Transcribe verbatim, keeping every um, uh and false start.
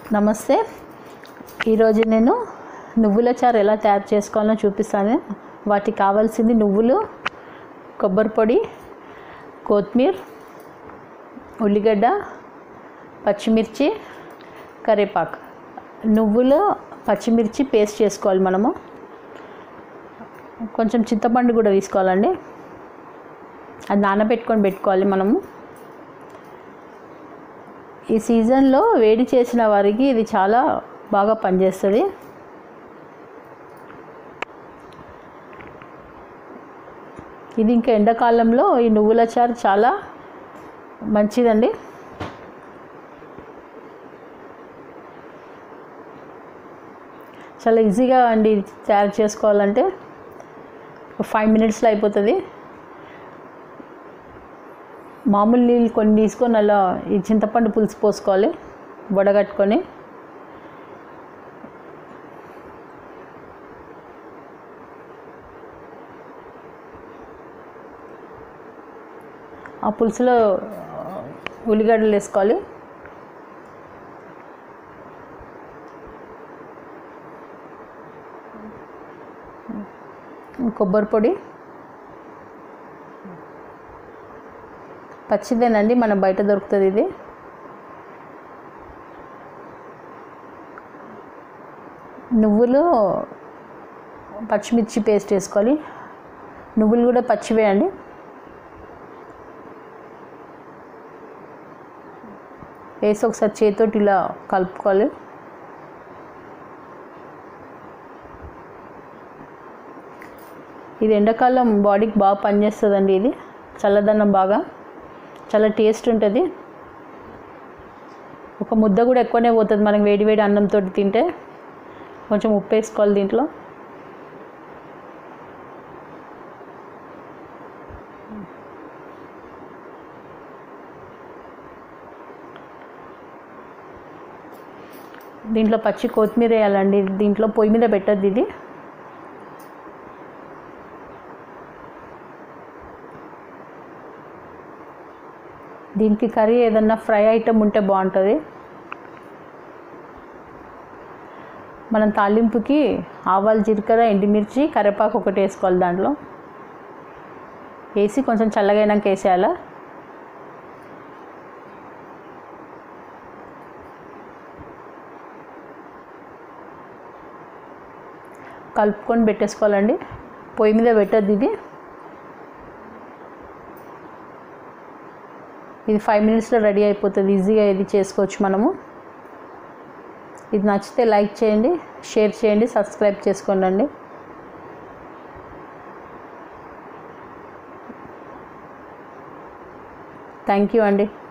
నమస్తే. ఈరోజు నేను నువ్వుల చారు ఎలా తయారు చేసుకోవాలో చూపిస్తాను. వాటికి కావాల్సింది నువ్వులు, కొబ్బరి పొడి, కొత్తిమీర, ఉల్లిగడ్డ, పచ్చిమిర్చి, కరివేపాకు. నువ్వులు పచ్చిమిర్చి పేస్ట్ చేసుకోవాలి. మనము కొంచెం చింతపండు కూడా తీసుకోవాలండి. అది నానబెట్టుకొని పెట్టుకోవాలి. మనము ఈ సీజన్లో వేడి చేసిన వారికి ఇది చాలా బాగా పనిచేస్తుంది. ఇది ఇంకా ఎండాకాలంలో ఈ నువ్వుల చారు చాలా మంచిదండి. చాలా ఈజీగా అండి తయారు చేసుకోవాలంటే ఫైవ్ మినిట్స్లో అయిపోతుంది. మామూలు నీళ్ళు కొన్ని తీసుకొని అలా ఈ చింతపండు పులుసు పోసుకోవాలి వడగట్టుకొని. ఆ పులుసులో ఉల్లిగడ్డలు వేసుకోవాలి. కొబ్బరి పొడి పచ్చిదేనండి, మనం బయట దొరుకుతుంది ఇది. నువ్వులు పచ్చిమిర్చి పేస్ట్ వేసుకోవాలి. నువ్వులు కూడా పచ్చివే అండి. వేసి ఒకసారి చేతితోటి ఇలా కలుపుకోవాలి. ఇది ఎండాకాలం బాడీకి బాగా పనిచేస్తుందండి. ఇది చల్లదనం బాగా చాలా టేస్ట్ ఉంటుంది. ఒక ముద్ద కూడా ఎక్కువనే పోతుంది మనకి వేడి వేడి అన్నంతో తింటే. కొంచెం ఉప్పు వేసుకోవాలి దీంట్లో. దీంట్లో పచ్చి కొత్తిమీర వేయాలండి. దీంట్లో పొయ్యి మీద పెట్టద్దు ఇది. దీనికి కర్రీ ఏదన్నా ఫ్రై ఐటమ్ ఉంటే బాగుంటుంది. మనం తాలింపుకి ఆవాలు, జీలకర్ర, ఎండుమిర్చి, కరివేపాకు ఒకటి వేసుకోవాలి. దాంట్లో వేసి కొంచెం చల్లగైనాక వేసేయాలి. కలుపుకొని పెట్టేసుకోవాలండి. పొయ్యి మీద పెట్టద్దు ఇది. ఇది ఫైవ్ మినిట్స్లో రెడీ అయిపోతుంది. ఈజీగా ఇది చేసుకోవచ్చు మనము. ఇది నచ్చితే లైక్ చేయండి, షేర్ చేయండి, సబ్స్క్రైబ్ చేసుకోండి. థ్యాంక్ యూ అండి.